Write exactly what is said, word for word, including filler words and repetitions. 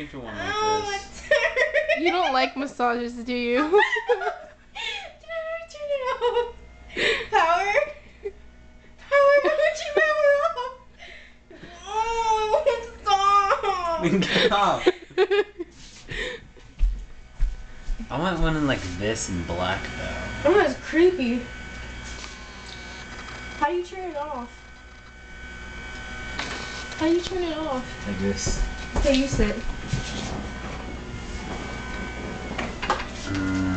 if you want like Oh, this. you don't like massages, do you? Oh. Turn it off. Power. Power. Put your power off. Oh, stop. Get off. I want one in like this in black though. Oh, that's creepy. How do you turn it off? How do you turn it off? Like this. Okay, you sit. Mm.